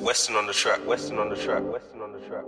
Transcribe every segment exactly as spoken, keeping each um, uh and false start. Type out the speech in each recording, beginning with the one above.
Western on the track, Western on the track, Western on the track, Western on the track.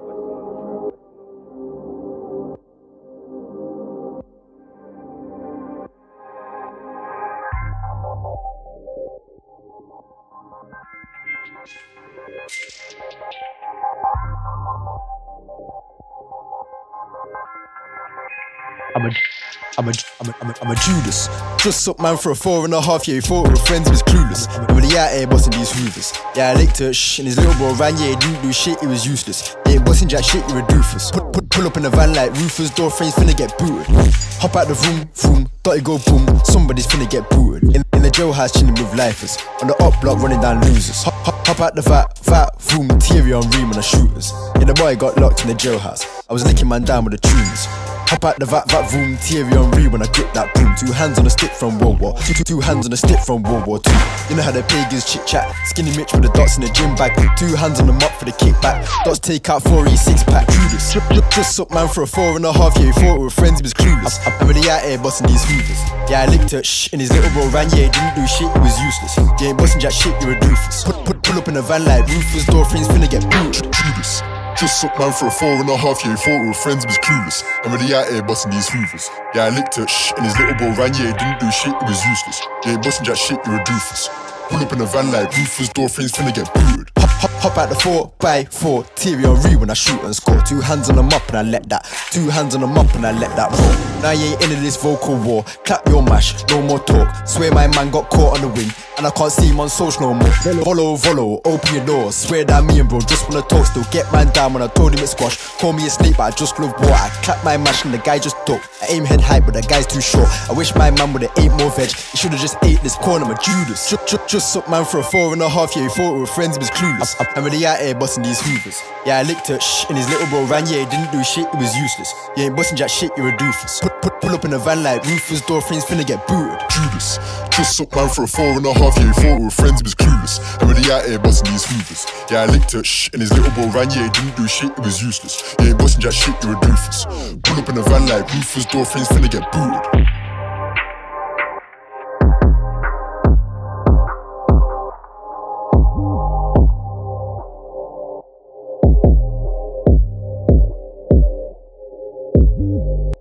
I'm a, I'm a, I'm a, I'm a, I'm a Judas. Just up man for a four and a half, yeah, he thought we were friends, he was clueless. And when he out here busting these hoovers, yeah, I licked her, shh, and his little bro ran, yeah, he didn't do shit, he was useless. He ain't busting jack shit, you're a doofus. Put, put, pull up in a van like Rufus, door frames finna get booted. Hop out the room, vroom, thought it go boom, somebody's finna get booted. In, in the jailhouse chilling with lifers, on the up block running down losers. Hop, hop, hop out the vat, vat, vroom, material on ream on the shooters. Yeah, the boy got locked in the jailhouse, I was licking man down with the tuners. Hop out the vat, vat, vroom, Thierry on re when I grip that boom. Two hands on a stick from World War Two, two, two hands on a stick from World War Two. You know how the pagans chit chat, skinny Mitch with the dots in the gym bag. Two hands on the mop for the kickback, dots take out four E six pack. Judas, just up man for a four and a half, yeah, he thought we were friends, he was clueless. I'm really out here busting these hoovers. Yeah, I licked her, shh, and his little bro ran, yeah, he didn't do shit, he was useless. You ain't busting jack shit, you're a doofus. Put, put, pull up in a van like Rufus, door frames finna get booted. Judas. Just up man for a four and a half, yeah, he thought we were friends, he was clueless. I'm really out here busting these hoovers. Yeah, I licked her, shh, and his little bro ran, yeah, he didn't do shit, he was useless. You ain't busting jack shit, you're a doofus. Pull up in a van like Rufus, door frames finna get booted. Hop, hop, hop out the four by four, Thierry on re when I shoot and score. Two hands on the mop and I let that, two hands on the mop and I let that roll. Now you ain't into this vocal war, clap your mash, no more talk. Swear my man got caught on the wing, and I can't see him on social no more. Follow, follow, open your door, swear that me and bro just wanna talk. Still get man down when I told him it's squash. Call me a snake but I just love water. I clap my mash and the guy just talk. I aim head high but the guy's too short. I wish my man would've ate more veg, he should've just ate this corn, I'm a Judas. Just, just, just up man for a four and a half, yeah, he thought we were friends, he was clueless. I'm, I'm really out here busting these hoovers. Yeah, I licked her, shh, and his little bro ran, yeah, he didn't do shit, he was useless. You ain't busting jack shit, you're a doofus. Put, put, pull up in a van like Rufus, door frames finna get booted. Judas. Just up man for a four and a half, yeah, he thought we were friends, he was clueless. I'm really out here busting these hoovers. Yeah, I licked her, shh, and his little bro ran, yeah, he didn't do shit, he was useless. You ain't busting jack shit, you're a doofus. Pull up in a van like Rufus, door frames finna get booted.